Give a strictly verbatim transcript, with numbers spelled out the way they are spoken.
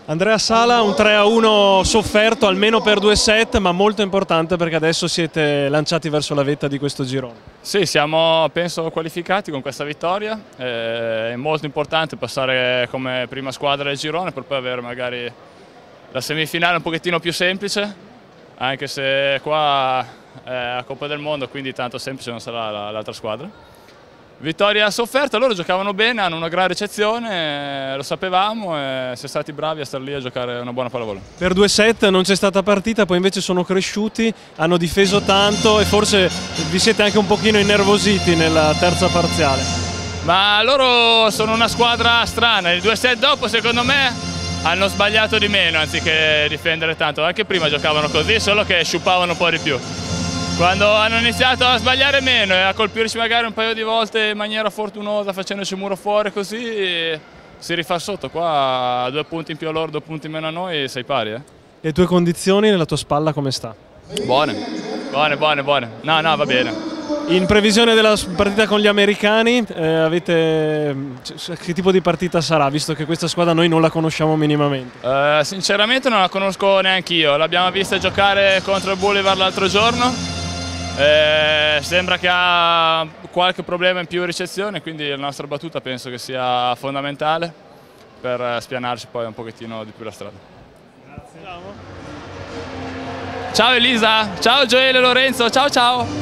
Andrea Sala, un tre a uno sofferto almeno per due set, ma molto importante perché adesso siete lanciati verso la vetta di questo girone. Sì, siamo penso qualificati con questa vittoria, è molto importante passare come prima squadra del girone per poi avere magari la semifinale un pochettino più semplice, anche se qua è la Coppa del Mondo, quindi tanto semplice non sarà l'altra squadra. Vittoria sofferta, loro giocavano bene, hanno una gran ricezione, lo sapevamo e siamo stati bravi a stare lì a giocare una buona pallavolo. Per due set non c'è stata partita, poi invece sono cresciuti, hanno difeso tanto e forse vi siete anche un pochino innervositi nella terza parziale. Ma loro sono una squadra strana, i due set dopo secondo me hanno sbagliato di meno anziché difendere tanto, anche prima giocavano così, solo che sciupavano un po' di più. Quando hanno iniziato a sbagliare meno e a colpirci magari un paio di volte in maniera fortunosa facendoci muro fuori così si rifà sotto, qua due punti in più a loro, due punti in meno a noi, sei pari. Eh? Le tue condizioni nella tua spalla come sta? Buone, buone, buone, buone, no no va bene. In previsione della partita con gli americani, eh, avete... che tipo di partita sarà, visto che questa squadra noi non la conosciamo minimamente? Uh, sinceramente non la conosco neanche io, l'abbiamo vista giocare contro il Boulevard l'altro giorno. Eh, sembra che ha qualche problema in più in ricezione, quindi la nostra battuta penso che sia fondamentale per spianarci poi un pochettino di più la strada. Grazie. Ciao. Ciao Elisa, ciao Gioele, Lorenzo, ciao ciao!